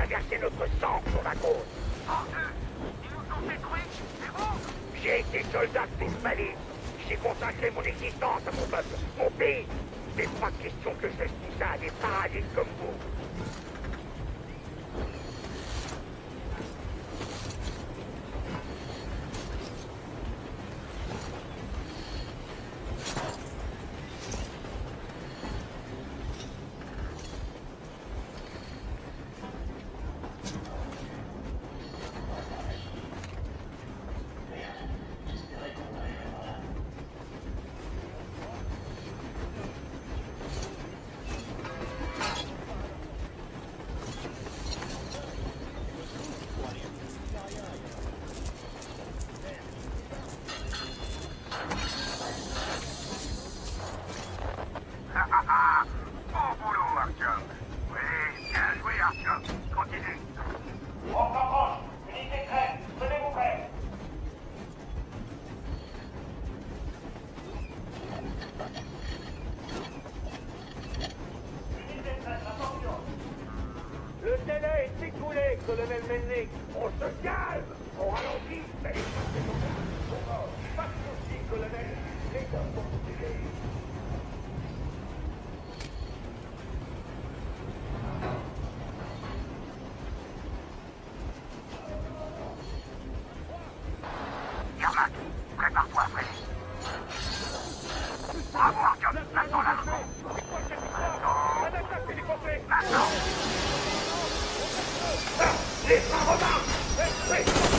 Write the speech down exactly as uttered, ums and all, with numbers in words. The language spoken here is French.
versé notre sang sur la cause. Oh, eux, ils nous ont détruits, c'est vous? J'ai été soldat de toute ma vie. J'ai consacré mon existence à mon peuple, mon pays. Mais pas question que je laisse tout ça à des parasites comme vous. Bon boulot, Artyom. Oui, bien joué, Artyom. Continue. On s'approche. Unité crème. Tenez-vous prêts. Unité crème, attention. Le délai est écoulé, colonel Melnik. On se calme. On ralentit. Mais les pas de soucis, colonel. Les gars sont protégés. Yermak, prépare-toi, Freddy. Bravo, Artyom. Maintenant, la leçon. Un attaque hélicoptère. Maintenant. Les freins remarquent.